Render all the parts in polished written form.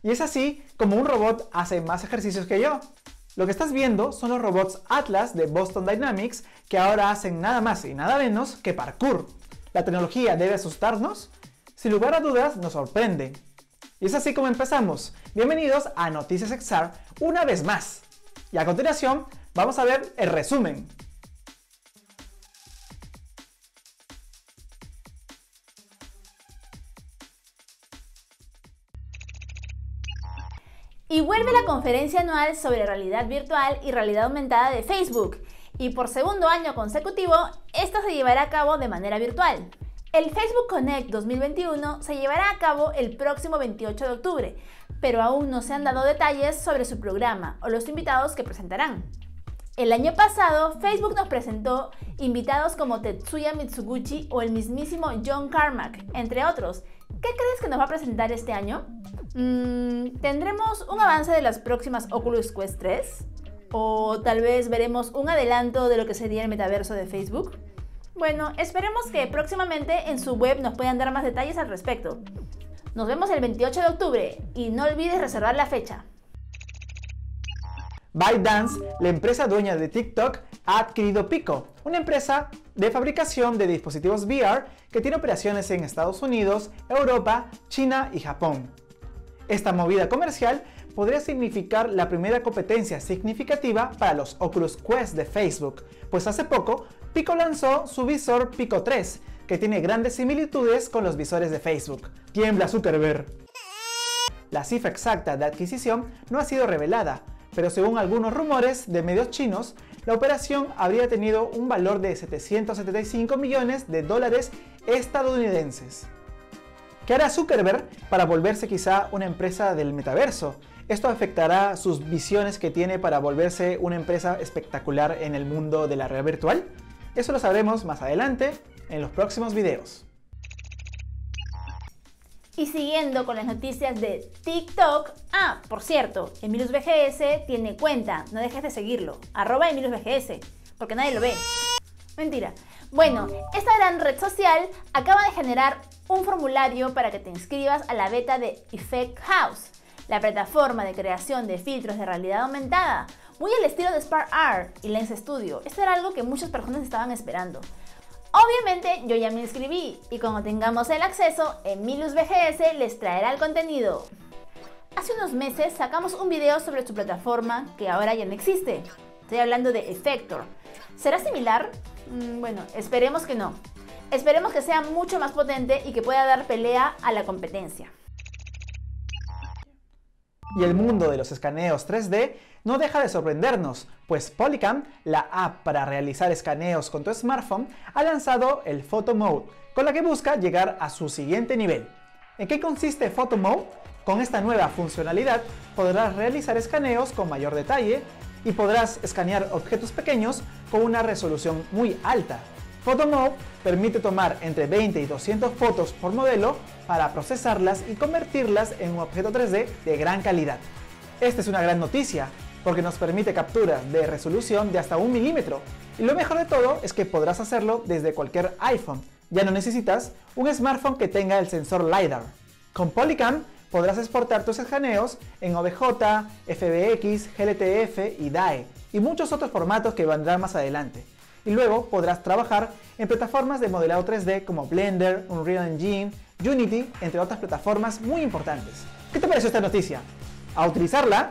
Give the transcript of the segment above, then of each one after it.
Y es así como un robot hace más ejercicios que yo. Lo que estás viendo son los robots Atlas de Boston Dynamics que ahora hacen nada más y nada menos que parkour. ¿La tecnología debe asustarnos? Sin lugar a dudas nos sorprende. Y es así como empezamos. Bienvenidos a Noticias XR una vez más. Y a continuación vamos a ver el resumen. Y vuelve la conferencia anual sobre realidad virtual y realidad aumentada de Facebook. Y por segundo año consecutivo, esta se llevará a cabo de manera virtual. El Facebook Connect 2021 se llevará a cabo el próximo 28 de octubre, pero aún no se han dado detalles sobre su programa o los invitados que presentarán. El año pasado, Facebook nos presentó invitados como Tetsuya Mitsuguchi o el mismísimo John Carmack, entre otros. ¿Qué crees que nos va a presentar este año? ¿Tendremos un avance de las próximas Oculus Quest 3? ¿O tal vez veremos un adelanto de lo que sería el metaverso de Facebook? Bueno, esperemos que próximamente en su web nos puedan dar más detalles al respecto. Nos vemos el 28 de octubre y no olvides reservar la fecha. ByteDance, la empresa dueña de TikTok, ha adquirido Pico, una empresa de fabricación de dispositivos VR que tiene operaciones en Estados Unidos, Europa, China y Japón. Esta movida comercial podría significar la primera competencia significativa para los Oculus Quest de Facebook, pues hace poco Pico lanzó su visor Pico 3, que tiene grandes similitudes con los visores de Facebook. Tiembla Zuckerberg. La cifra exacta de adquisición no ha sido revelada, pero según algunos rumores de medios chinos, la operación habría tenido un valor de 775 millones de dólares estadounidenses. ¿Qué hará Zuckerberg para volverse quizá una empresa del metaverso? ¿Esto afectará sus visiones que tiene para volverse una empresa espectacular en el mundo de la realidad virtual? Eso lo sabremos más adelante en los próximos videos. Y siguiendo con las noticias de TikTok, por cierto, EmilusVGS tiene cuenta, no dejes de seguirlo, @EmilusVGS, porque nadie lo ve. Mentira. Bueno, esta gran red social acaba de generar un formulario para que te inscribas a la beta de Effect House, la plataforma de creación de filtros de realidad aumentada, muy al estilo de SparkArt y Lens Studio. Esto era algo que muchas personas estaban esperando. Obviamente yo ya me inscribí y cuando tengamos el acceso, EmilusVGS les traerá el contenido. Hace unos meses sacamos un video sobre su plataforma que ahora ya no existe. Estoy hablando de Effector. ¿Será similar? Bueno, esperemos que no. Esperemos que sea mucho más potente y que pueda dar pelea a la competencia. Y el mundo de los escaneos 3D no deja de sorprendernos, pues Polycam, la app para realizar escaneos con tu smartphone, ha lanzado el Photo Mode, con la que busca llegar a su siguiente nivel. ¿En qué consiste Photo Mode? Con esta nueva funcionalidad podrás realizar escaneos con mayor detalle y podrás escanear objetos pequeños con una resolución muy alta. Photo Mode permite tomar entre 20 y 200 fotos por modelo para procesarlas y convertirlas en un objeto 3D de gran calidad. Esta es una gran noticia porque nos permite capturas de resolución de hasta 1 milímetro y lo mejor de todo es que podrás hacerlo desde cualquier iPhone. Ya no necesitas un smartphone que tenga el sensor LiDAR. Con Polycam podrás exportar tus escaneos en OBJ, FBX, GLTF y DAE y muchos otros formatos que vendrán más adelante. Y luego podrás trabajar en plataformas de modelado 3D como Blender, Unreal Engine, Unity, entre otras plataformas muy importantes. ¿Qué te pareció esta noticia? ¿A utilizarla?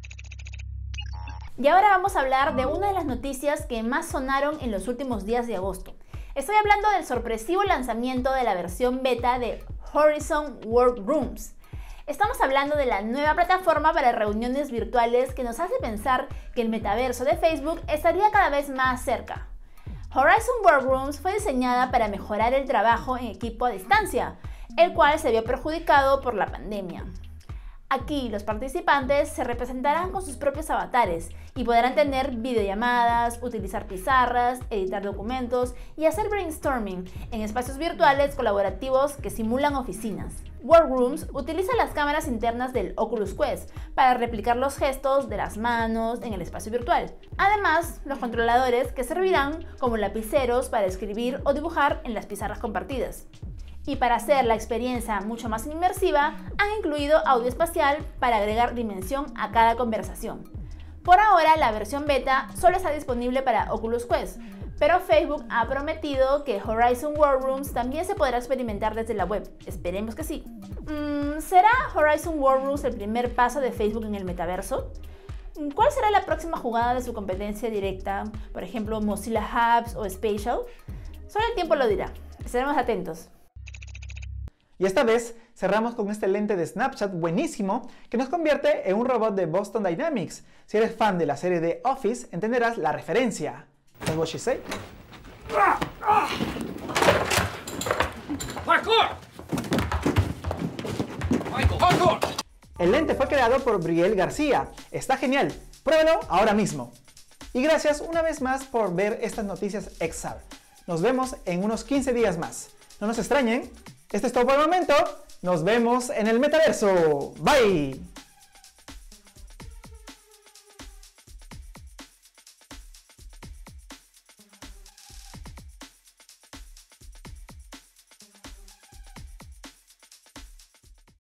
Y ahora vamos a hablar de una de las noticias que más sonaron en los últimos días de agosto. Estoy hablando del sorpresivo lanzamiento de la versión beta de Horizon Workrooms. Estamos hablando de la nueva plataforma para reuniones virtuales que nos hace pensar que el metaverso de Facebook estaría cada vez más cerca. Horizon Workrooms fue diseñada para mejorar el trabajo en equipo a distancia, el cual se vio perjudicado por la pandemia. Aquí los participantes se representarán con sus propios avatares y podrán tener videollamadas, utilizar pizarras, editar documentos y hacer brainstorming en espacios virtuales colaborativos que simulan oficinas. Workrooms utiliza las cámaras internas del Oculus Quest para replicar los gestos de las manos en el espacio virtual. Además, los controladores que servirán como lapiceros para escribir o dibujar en las pizarras compartidas. Y para hacer la experiencia mucho más inmersiva, han incluido audio espacial para agregar dimensión a cada conversación. Por ahora, la versión beta solo está disponible para Oculus Quest, pero Facebook ha prometido que Horizon Workrooms también se podrá experimentar desde la web. Esperemos que sí. ¿Será Horizon Workrooms el primer paso de Facebook en el metaverso? ¿Cuál será la próxima jugada de su competencia directa? Por ejemplo, Mozilla Hubs o Spatial. Solo el tiempo lo dirá. Estaremos atentos. Y esta vez cerramos con este lente de Snapchat buenísimo que nos convierte en un robot de Boston Dynamics. Si eres fan de la serie de Office, entenderás la referencia. That's what she said. Parkour! Michael, parkour! El lente fue creado por Brielle García. Está genial. Pruébalo ahora mismo. Y gracias una vez más por ver estas noticias XR. Nos vemos en unos 15 días más. No nos extrañen. Esto es todo por el momento. Nos vemos en el metaverso. Bye.